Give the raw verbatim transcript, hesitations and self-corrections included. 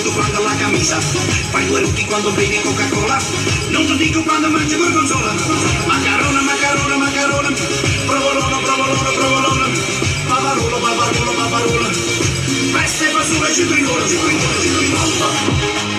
quando la camisa, fai due rutti quando bevi Coca-Cola, non ti dico quando mangi gorgonzola, macarona, macarona, macarona, provolone, provolone, provolone, paparolo, paparolo, paparolo, peste, fasole, citricola, citricola, citricola.